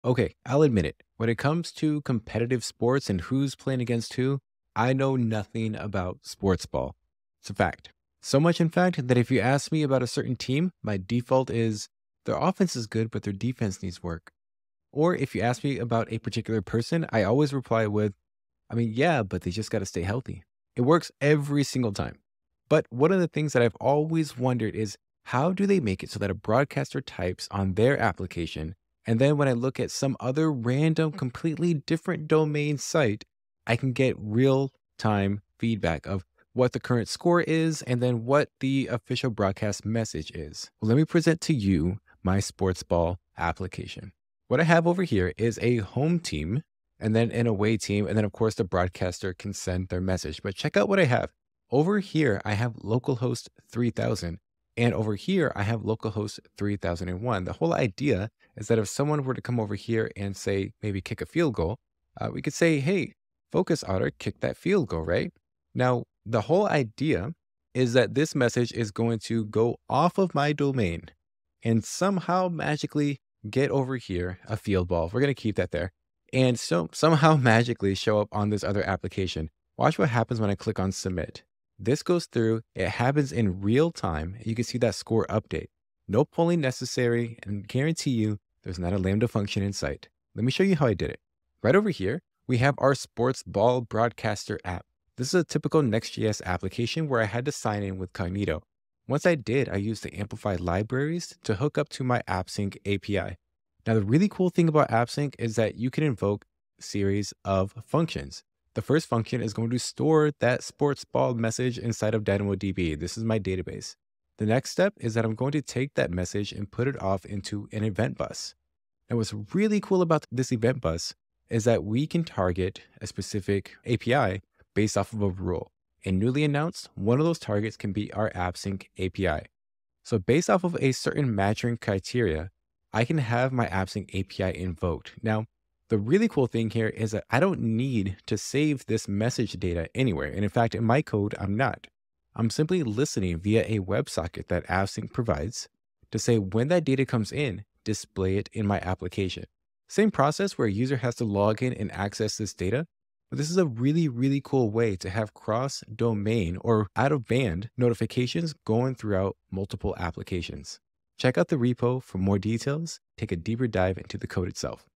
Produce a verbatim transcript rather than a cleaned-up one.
Okay, I'll admit it. When it comes to competitive sports and who's playing against who, I know nothing about sports ball. It's a fact. So much, in fact, that if you ask me about a certain team, my default is their offense is good, but their defense needs work. Or if you ask me about a particular person, I always reply with, I mean, yeah, but they just got to stay healthy. It works every single time. But one of the things that I've always wondered is how do they make it so that a broadcaster types on their application? And then when I look at some other random, completely different domain site, I can get real time feedback of what the current score is and then what the official broadcast message is. Well, let me present to you my sports ball application. What I have over here is a home team and then an away team. And then, of course, the broadcaster can send their message. But check out what I have. Over here, I have localhost three thousand. And over here, I have localhost three thousand one. The whole idea is that if someone were to come over here and say, maybe kick a field goal, uh, we could say, hey, focus otter, kick that field goal, right? Now, the whole idea is that this message is going to go off of my domain and somehow magically get over here a field ball. We're going to keep that there. And so somehow magically show up on this other application. Watch what happens when I click on submit. This goes through, it happens in real time. You can see that score update. No polling necessary, and guarantee you there's not a Lambda function in sight. Let me show you how I did it. Right over here, we have our sports ball broadcaster app. This is a typical Next.js application where I had to sign in with Cognito. Once I did, I used the amplified libraries to hook up to my AppSync A P I. Now, the really cool thing about AppSync is that you can invoke a series of functions. The first function is going to store that sports ball message inside of DynamoDB. This is my database. The next step is that I'm going to take that message and put it off into an event bus. Now, what's really cool about this event bus is that we can target a specific A P I based off of a rule. And newly announced, one of those targets can be our AppSync A P I. So based off of a certain matching criteria, I can have my AppSync A P I invoked. Now, the really cool thing here is that I don't need to save this message data anywhere. And in fact, in my code, I'm not. I'm simply listening via a WebSocket that AppSync provides to say when that data comes in, display it in my application. Same process where a user has to log in and access this data. But this is a really, really cool way to have cross-domain or out-of-band notifications going throughout multiple applications. Check out the repo for more details. Take a deeper dive into the code itself.